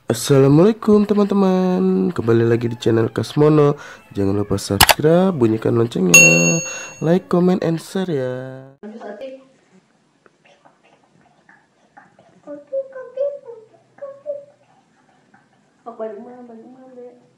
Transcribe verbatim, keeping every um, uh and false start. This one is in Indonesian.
Assalamualaikum teman-teman, kembali lagi di channel Kasmono. Jangan lupa subscribe, bunyikan loncengnya, like, comment, and share ya. Balik mana, balik mana, Dek?